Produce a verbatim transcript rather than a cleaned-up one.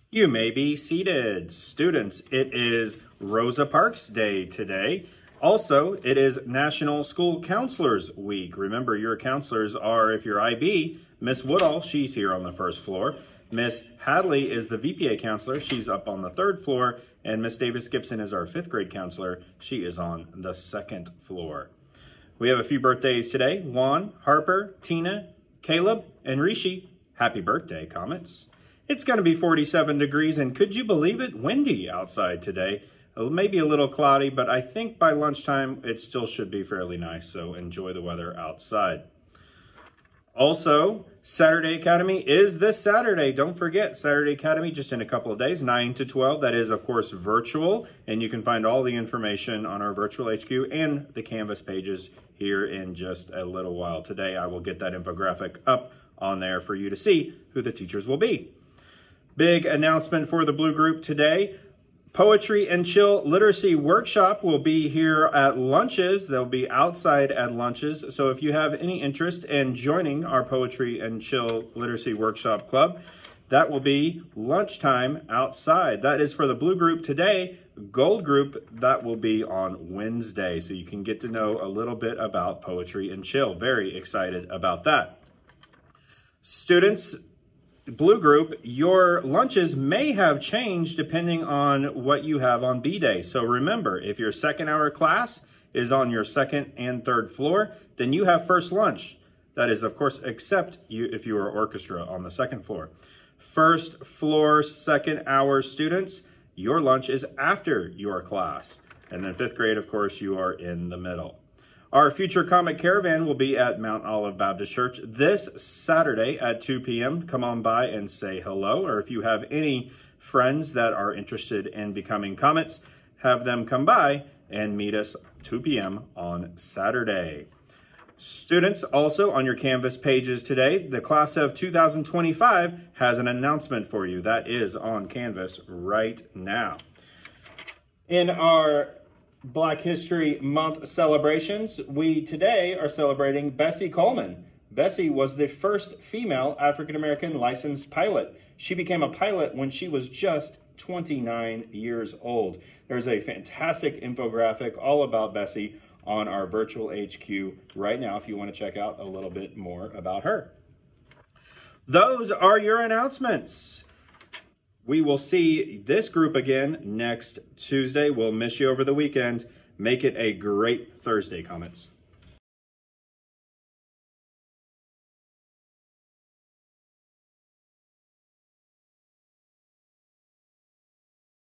You may be seated. Students, it is Rosa Parks Day today. Also, it is National School Counselors Week. Remember, your counselors are, if you're I B, Miss Woodall, she's here on the first floor. Miss Hadley is the V P A counselor. She's up on the third floor. And Miss Davis Gibson is our fifth grade counselor. She is on the second floor. We have a few birthdays today. Juan, Harper, Tina, Caleb, and Rishi. Happy birthday, Comets. It's going to be forty-seven degrees, and could you believe it, windy outside today. Maybe a little cloudy, but I think by lunchtime it still should be fairly nice, so enjoy the weather outside. Also, Saturday Academy is this Saturday. Don't forget, Saturday Academy just in a couple of days, nine to twelve. That is, of course, virtual, and you can find all the information on our virtual H Q and the Canvas pages here in just a little while. Today, I will get that infographic up on there for you to see who the teachers will be. Big announcement for the Blue Group today. Poetry and Chill Literacy Workshop will be here at lunches. They'll be outside at lunches. So if you have any interest in joining our Poetry and Chill Literacy Workshop Club, that will be lunchtime outside. That is for the Blue Group today. Gold Group, that will be on Wednesday. So you can get to know a little bit about Poetry and Chill. Very excited about that. Students, Blue Group, your lunches may have changed depending on what you have on B-Day. So remember, if your second hour class is on your second and third floor, then you have first lunch. That is, of course, except you if you are orchestra on the second floor. First floor, second hour students, your lunch is after your class. And then fifth grade, of course, you are in the middle. Our future Comet Caravan will be at Mount Olive Baptist Church this Saturday at two p m Come on by and say hello. Or if you have any friends that are interested in becoming Comets, have them come by and meet us two p m on Saturday. Students, also on your Canvas pages today, the class of two thousand twenty-five has an announcement for you. That is on Canvas right now. In our Black History Month celebrations, we today are celebrating Bessie Coleman. Bessie was the first female African-American licensed pilot. She became a pilot when she was just twenty-nine years old. There's a fantastic infographic all about Bessie on our virtual H Q right now if you want to check out a little bit more about her. Those are your announcements. We will see this group again next Tuesday. We'll miss you over the weekend. Make it a great Thursday, Comets.